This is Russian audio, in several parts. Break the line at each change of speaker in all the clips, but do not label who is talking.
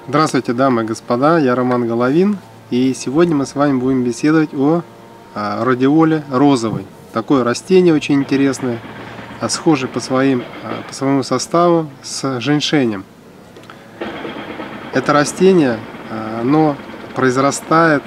Здравствуйте, дамы и господа, я Роман Головин, и сегодня мы с вами будем беседовать о радиоле розовой. Такое растение очень интересное, схоже по своему составу с женьшенем. Это растение, оно произрастает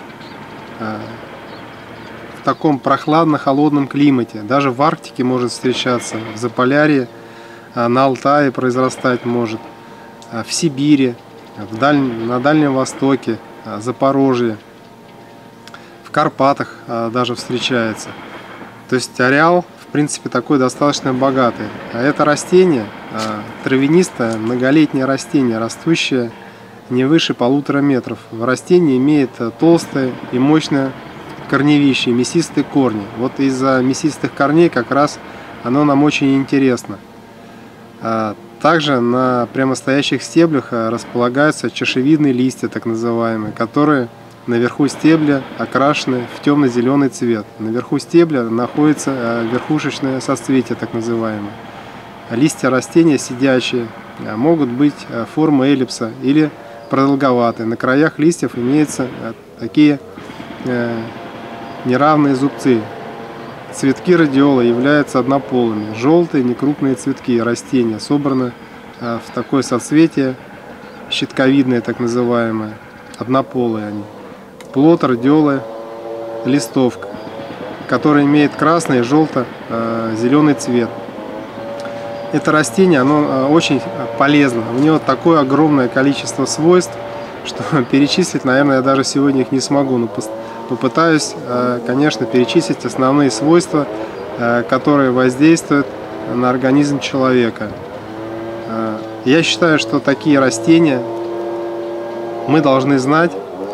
в таком прохладно-холодном климате. Даже в Арктике может встречаться, в Заполярье, на Алтае произрастать может, в Сибири, на Дальнем Востоке, Запорожье, в Карпатах даже встречается. То есть ареал, в принципе, такой достаточно богатый. А это растение травянистое, многолетнее растение, растущее не выше 1,5 метров. Растение имеет толстое и мощное корневище, мясистые корни. Вот из-за мясистых корней как раз оно нам очень интересно. Также на прямостоящих стеблях располагаются чашевидные листья, так называемые, которые наверху стебля окрашены в темно-зеленый цвет. Наверху стебля находится верхушечное соцветие, так называемое. Листья растения сидячие, могут быть формы эллипса или продолговатые. На краях листьев имеются такие неравные зубцы. Цветки радиолы являются однополыми. Желтые некрупные цветки растения собраны в такое соцветие, щитковидное так называемое, однополые они. Плод радиолы листовка, который имеет красный и желто-зеленый цвет. Это растение, оно очень полезно. У него такое огромное количество свойств, что перечислить, наверное, я даже сегодня их не смогу. Но попытаюсь, конечно, перечислить основные свойства, которые воздействуют на организм человека. Я считаю, что такие растения мы должны знать,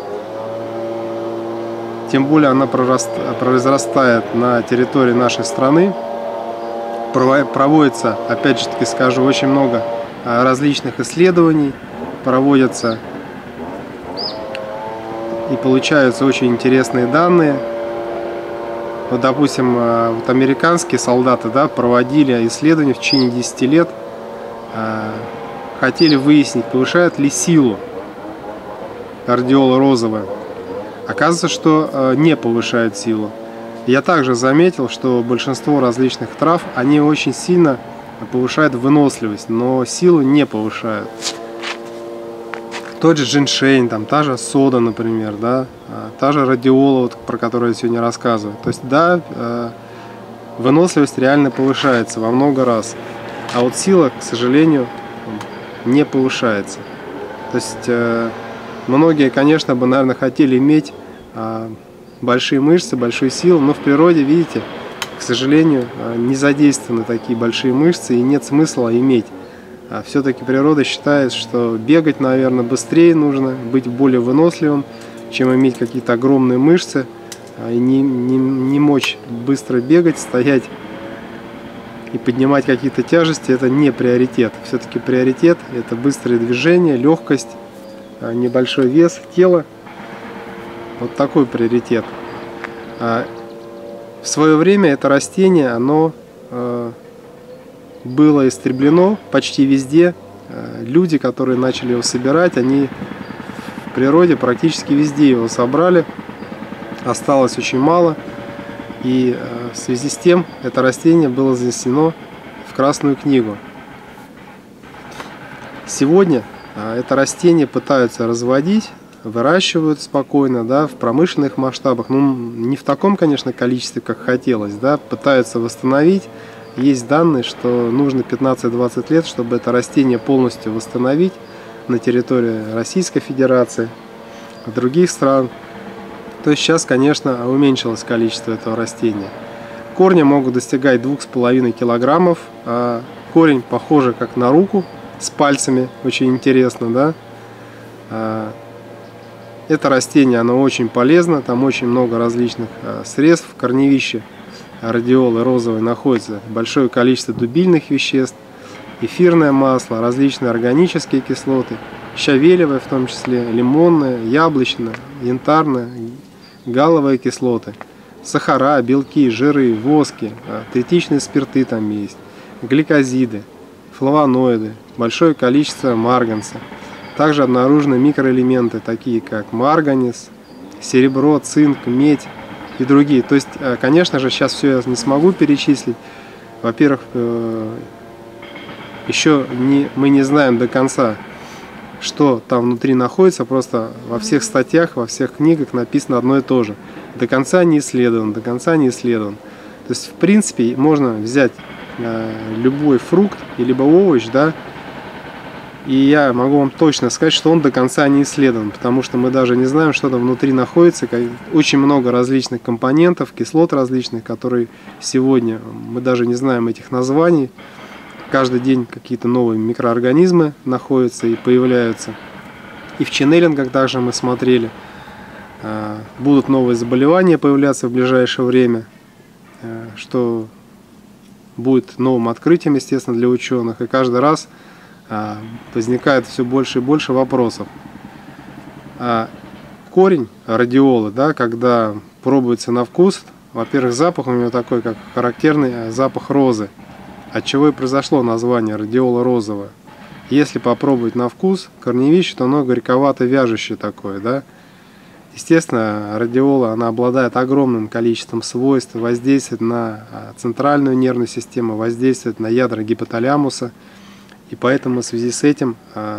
тем более она произрастает на территории нашей страны. Проводится, опять же таки скажу, очень много различных исследований, проводятся и получаются очень интересные данные. Вот, допустим, вот американские солдаты, да, проводили исследования в течение 10 лет, хотели выяснить, повышает ли силу радиола розовая. Оказывается, что не повышает силу. Я также заметил, что большинство различных трав, они очень сильно повышают выносливость, но силу не повышают. Тот же женьшень, там, та же сода, например, да, та же радиола, вот, про которую я сегодня рассказываю. То есть, да, выносливость реально повышается во много раз, а вот сила, к сожалению, не повышается. То есть, многие, конечно, бы, наверное, хотели иметь большие мышцы, большую силу, но в природе, видите, к сожалению, не задействованы такие большие мышцы и нет смысла иметь. Все-таки природа считает, что бегать, наверное, быстрее нужно, быть более выносливым, чем иметь какие-то огромные мышцы и не мочь быстро бегать, стоять и поднимать какие-то тяжести. Это не приоритет. Все-таки приоритет – это быстрые движения, легкость, небольшой вес тела. Вот такой приоритет. В свое время это растение, оно было истреблено почти везде. Люди, которые начали его собирать, они в природе практически везде его собрали. Осталось очень мало. И в связи с тем это растение было занесено в Красную книгу. Сегодня это растение пытаются разводить, выращивают спокойно, да, в промышленных масштабах. Ну, не в таком, конечно, количестве, как хотелось, да, пытаются восстановить. Есть данные, что нужно 15-20 лет, чтобы это растение полностью восстановить на территории Российской Федерации, других стран. То есть сейчас, конечно, уменьшилось количество этого растения. Корни могут достигать 2,5 килограммов. Корень похоже как на руку с пальцами, очень интересно, да. Это растение, оно очень полезно, там очень много различных средств, корневище радиолы розовой находится большое количество дубильных веществ, эфирное масло, различные органические кислоты, щавелевая в том числе, лимонная, яблочная, янтарная, галловые кислоты, сахара, белки, жиры, воски, третичные спирты там есть, гликозиды, флавоноиды, большое количество марганца. Также обнаружены микроэлементы, такие как марганец, серебро, цинк, медь и другие. То есть, конечно же, сейчас все я не смогу перечислить. Во-первых, еще мы не знаем до конца, что там внутри находится. Просто во всех статьях, во всех книгах написано одно и то же. До конца не исследован, до конца не исследован. То есть, в принципе, можно взять любой фрукт, либо овощ, да, и я могу вам точно сказать, что он до конца не исследован, потому что мы даже не знаем, что там внутри находится. Очень много различных компонентов, кислот различных, которые сегодня мы даже не знаем этих названий. Каждый день какие-то новые микроорганизмы находятся и появляются. И в ченнелингах также мы смотрели. Будут новые заболевания появляться в ближайшее время, что будет новым открытием, естественно, для ученых. И каждый раз возникает все больше и больше вопросов. Корень радиолы, да, когда пробуется на вкус, во-первых, запах у него такой, как характерный запах розы, от чего и произошло название радиола розовая. Если попробовать на вкус корневище, то оно горьковато-вяжущее такое, да. Естественно, радиола, она обладает огромным количеством свойств, воздействует на центральную нервную систему, воздействует на ядра гипоталамуса. И поэтому в связи с этим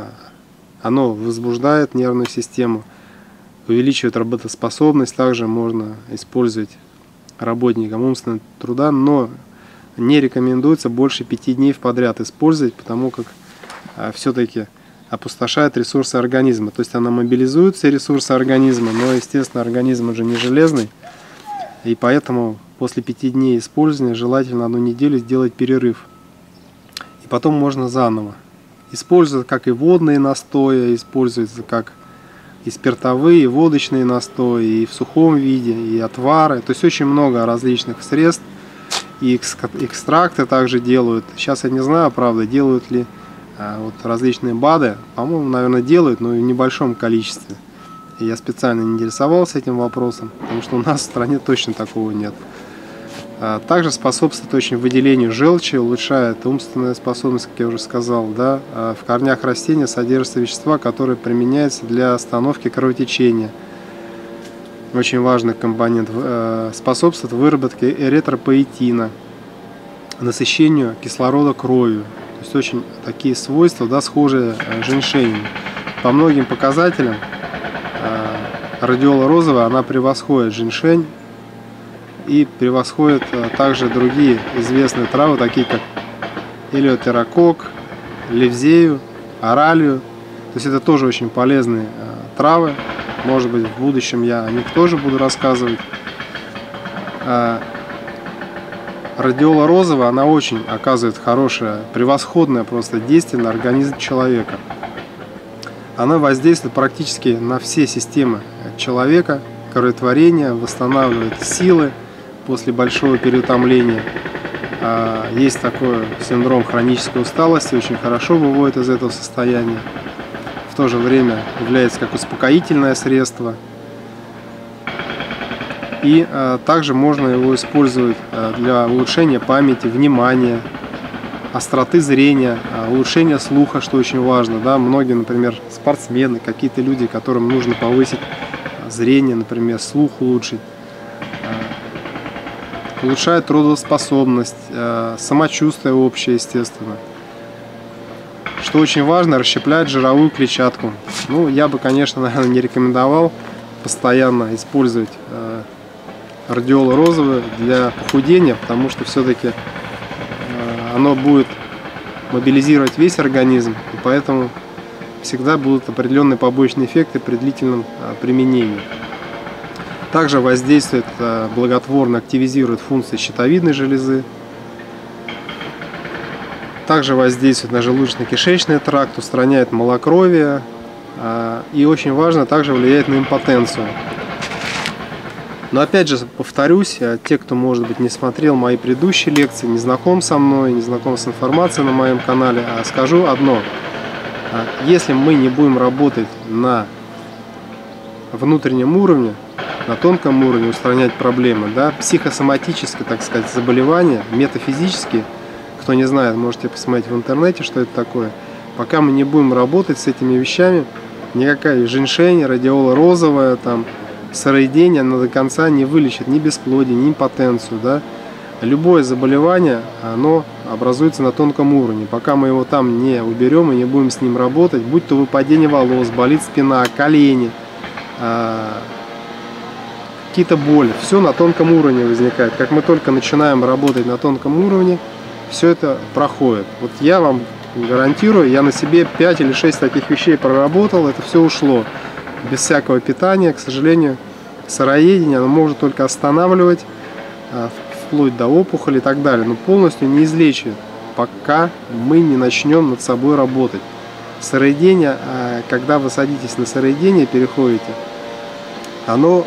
оно возбуждает нервную систему, увеличивает работоспособность. Также можно использовать работникам умственного труда, но не рекомендуется больше 5 дней подряд использовать, потому как все-таки опустошает ресурсы организма. То есть она мобилизует все ресурсы организма, но, естественно, организм уже не железный. И поэтому после 5 дней использования желательно 1 неделю сделать перерыв. Потом можно заново. Используют как и водные настои, используются как и спиртовые, и водочные настои, и в сухом виде, и отвары. То есть очень много различных средств. И экстракты также делают. Сейчас я не знаю, правда, делают ли вот различные БАДы. По-моему, наверное, делают, но в небольшом количестве. И я специально не интересовался этим вопросом, потому что у нас в стране точно такого нет. Также способствует очень выделению желчи, улучшает умственную способность, как я уже сказал. Да? В корнях растения содержатся вещества, которые применяются для остановки кровотечения. Очень важный компонент. Способствует выработке эритропоэтина, насыщению кислорода кровью. То есть очень такие свойства, да, схожие с женьшенем. По многим показателям радиола розовая, она превосходит женьшень. И превосходят также другие известные травы, такие как элеутерокок, левзею, оралию. То есть это тоже очень полезные травы. Может быть, в будущем я о них тоже буду рассказывать. Радиола розовая, она очень оказывает хорошее, превосходное просто действие на организм человека. Она воздействует практически на все системы человека, кроветворение, восстанавливает силы после большого переутомления. Есть такой синдром хронической усталости, очень хорошо выводит из этого состояния. В то же время является как успокоительное средство. И также можно его использовать для улучшения памяти, внимания, остроты зрения, улучшения слуха, что очень важно. Да? Многие, например, спортсмены, какие-то люди, которым нужно повысить зрение, например, слух улучшить. Улучшает трудоспособность, самочувствие общее, естественно. Что очень важно, расщепляет жировую клетчатку. Ну, я бы, конечно, наверное, не рекомендовал постоянно использовать радиолу розовую для похудения, потому что все-таки оно будет мобилизировать весь организм, и поэтому всегда будут определенные побочные эффекты при длительном применении. Также воздействует, благотворно активизирует функции щитовидной железы. Также воздействует на желудочно-кишечный тракт, устраняет малокровие. И очень важно, также влияет на импотенцию. Но опять же повторюсь, те, кто, может быть, не смотрел мои предыдущие лекции, не знаком со мной, не знаком с информацией на моем канале, скажу одно. Если мы не будем работать на внутреннем уровне, на тонком уровне устранять проблемы, да, психосоматические, так сказать, заболевания, метафизические, кто не знает, можете посмотреть в интернете, что это такое. Пока мы не будем работать с этими вещами, никакая женьшень, радиола розовая, там, сыроедение, она до конца не вылечит ни бесплодие, ни импотенцию. Да? Любое заболевание, оно образуется на тонком уровне. Пока мы его там не уберем и не будем с ним работать, будь то выпадение волос, болит спина, колени, какие-то боли, все на тонком уровне возникает. Как мы только начинаем работать на тонком уровне, все это проходит. Вот я вам гарантирую, я на себе 5 или 6 таких вещей проработал, это все ушло. Без всякого питания, к сожалению, сыроедение, оно может только останавливать, вплоть до опухоли и так далее, но полностью не излечит, пока мы не начнем над собой работать. Сыроедение, когда вы садитесь на сыроедение, переходите, оно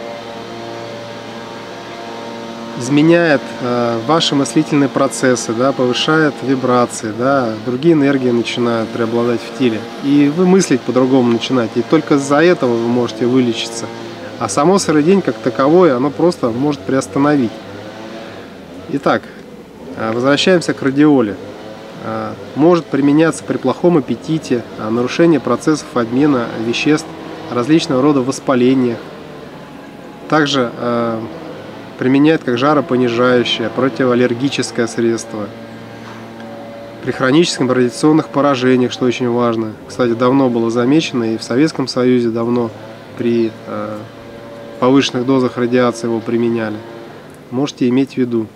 изменяет ваши мыслительные процессы, да, повышает вибрации, да, другие энергии начинают преобладать в теле. И вы мыслить по-другому начинаете. И только из-за этого вы можете вылечиться. А само сыроедение как таковое, оно просто может приостановить. Итак, возвращаемся к радиоле. Может применяться при плохом аппетите, нарушении процессов обмена веществ, различного рода воспалениях. Также применяет как жаропонижающее, противоаллергическое средство. При хроническом радиационных поражениях, что очень важно. Кстати, давно было замечено, и в Советском Союзе давно при повышенных дозах радиации его применяли. Можете иметь в виду.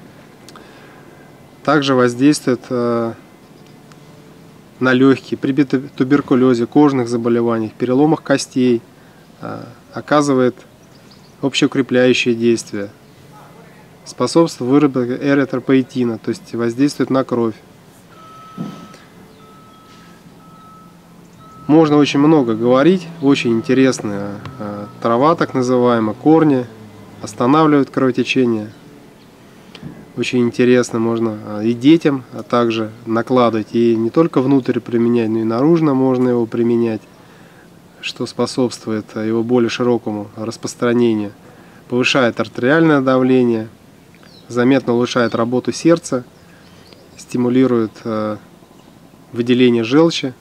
Также воздействует на легкие при туберкулезе, кожных заболеваниях, переломах костей, оказывает общеукрепляющее действие, способствует выработке эритропоэтина, то есть воздействует на кровь. Можно очень много говорить, очень интересная трава, так называемая, корни, останавливают кровотечение. Очень интересно, можно и детям также накладывать, и не только внутрь применять, но и наружно можно его применять, что способствует его более широкому распространению. Повышает артериальное давление, заметно улучшает работу сердца, стимулирует выделение желчи.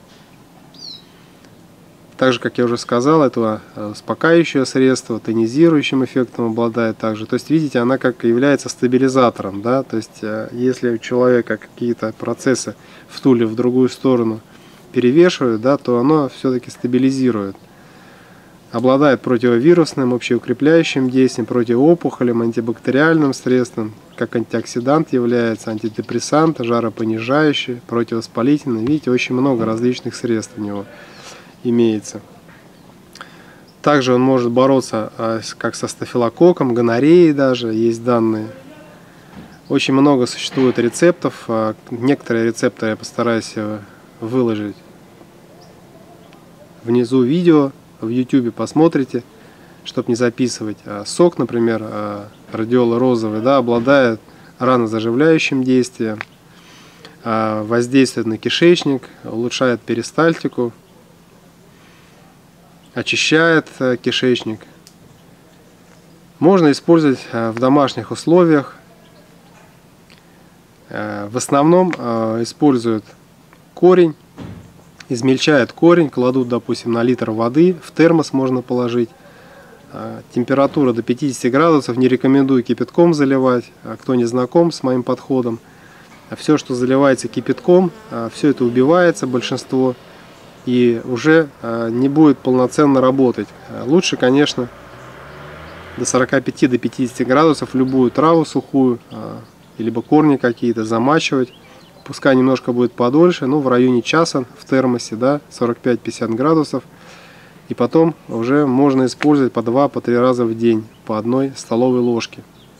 Также, как я уже сказал, это успокаивающее средство, тонизирующим эффектом обладает также. То есть, видите, она как является стабилизатором. Да? То есть, если у человека какие-то процессы в туле в другую сторону перевешивают, да, то оно все-таки стабилизирует. Обладает противовирусным, общеукрепляющим действием, противоопухолем, антибактериальным средством, как антиоксидант является, антидепрессант, жаропонижающий, противовоспалительный. Видите, очень много различных средств у него имеется. Также он может бороться как со стафилококком, гонореей даже, есть данные. Очень много существует рецептов. Некоторые рецепты я постараюсь выложить внизу видео, в YouTube посмотрите, чтобы не записывать. Сок, например, радиола розовый, да, обладает ранозаживляющим действием, воздействует на кишечник, улучшает перистальтику, очищает кишечник. Можно использовать в домашних условиях. В основном используют корень, измельчают корень, кладут, допустим, на литр воды, в термос можно положить. Температура до 50 градусов, не рекомендую кипятком заливать, кто не знаком с моим подходом. Все, что заливается кипятком, все это убивается, большинство, и уже не будет полноценно работать. Лучше, конечно, до 45-50 градусов любую траву сухую, либо корни какие-то замачивать. Пускай немножко будет подольше, но в районе часа в термосе, да, 45-50 градусов. И потом уже можно использовать по 2-3 раза в день, по 1 столовой ложке.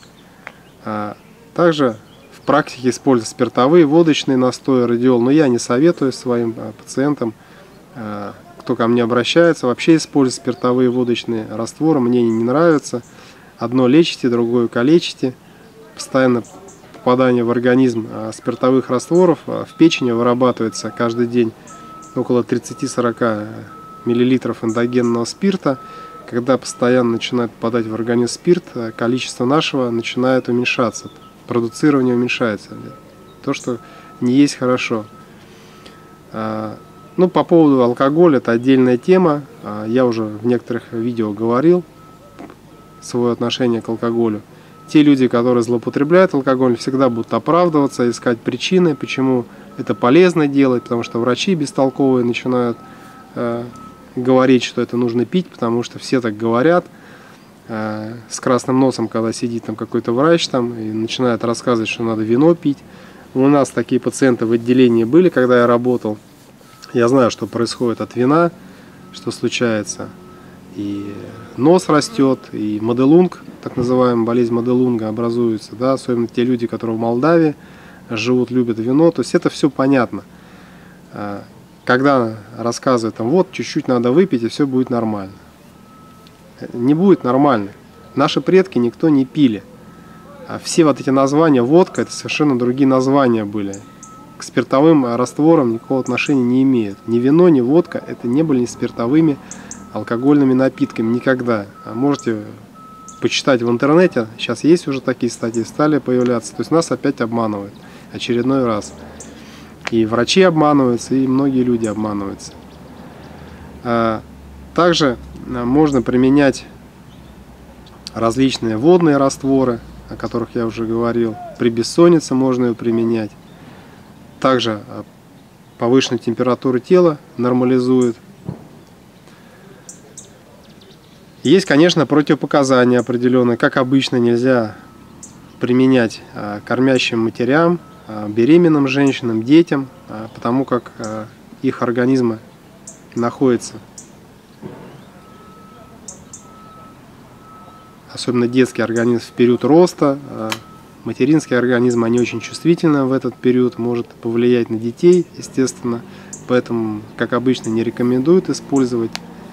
Также в практике используют спиртовые, водочные настои радиол, но я не советую своим пациентам, кто ко мне обращается, вообще использовать спиртовые водочные растворы. Мне они не нравятся. Одно лечите, другое калечите. Постоянно попадание в организм спиртовых растворов, в печени вырабатывается каждый день около 30-40 мл эндогенного спирта. Когда постоянно начинает попадать в организм спирт, количество нашего начинает уменьшаться, продуцирование уменьшается. То, что не есть хорошо. Ну, по поводу алкоголя, это отдельная тема. Я уже в некоторых видео говорил свое отношение к алкоголю. Те люди, которые злоупотребляют алкоголь, всегда будут оправдываться, искать причины, почему это полезно делать, потому что врачи бестолковые начинают говорить, что это нужно пить, потому что все так говорят. С красным носом, когда сидит там какой-то врач там и начинает рассказывать, что надо вино пить. У нас такие пациенты в отделении были, когда я работал. Я знаю, что происходит от вина, что случается. И нос растет, и моделунг, так называемая болезнь моделунга образуется, да, особенно те люди, которые в Молдавии живут, любят вино, то есть это все понятно. Когда рассказывают, там, вот, чуть-чуть надо выпить, и все будет нормально. Не будет нормально. Наши предки никто не пили. Все вот эти названия, водка, это совершенно другие названия были. К спиртовым растворам никакого отношения не имеют. Ни вино, ни водка, это не были ни спиртовыми алкогольными напитками никогда. Можете почитать в интернете, сейчас есть уже такие статьи, стали появляться. То есть нас опять обманывают очередной раз. И врачи обманываются, и многие люди обманываются. Также можно применять различные водные растворы, о которых я уже говорил. При бессоннице можно ее применять. Также повышенную температуру тела нормализует. Есть, конечно, противопоказания определенные. Как обычно, нельзя применять кормящим матерям, беременным женщинам, детям, потому как их организмы находятся, особенно детский организм, в период роста. Материнский организм, они очень чувствительны в этот период, может повлиять на детей, естественно. Поэтому, как обычно, не рекомендуют использовать.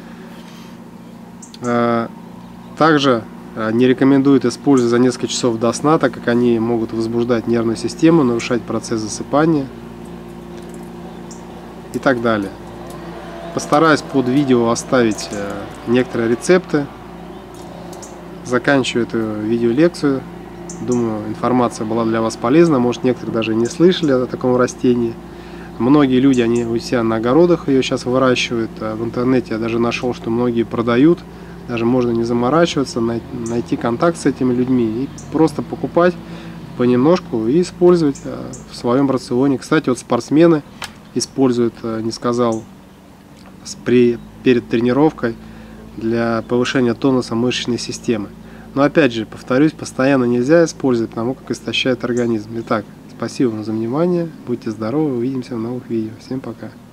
Также не рекомендуют использовать за несколько часов до сна, так как они могут возбуждать нервную систему, нарушать процесс засыпания и так далее. Постараюсь под видео оставить некоторые рецепты. Заканчиваю эту видеолекцию. Думаю, информация была для вас полезна. Может, некоторые даже не слышали о таком растении. Многие люди, они у себя на огородах ее сейчас выращивают. В интернете я даже нашел, что многие продают. Даже можно не заморачиваться, найти контакт с этими людьми и просто покупать понемножку и использовать в своем рационе. Кстати, вот спортсмены используют, не сказал, перед тренировкой для повышения тонуса мышечной системы. Но опять же, повторюсь, постоянно нельзя использовать, потому как истощает организм. Итак, спасибо вам за внимание, будьте здоровы, увидимся в новых видео. Всем пока!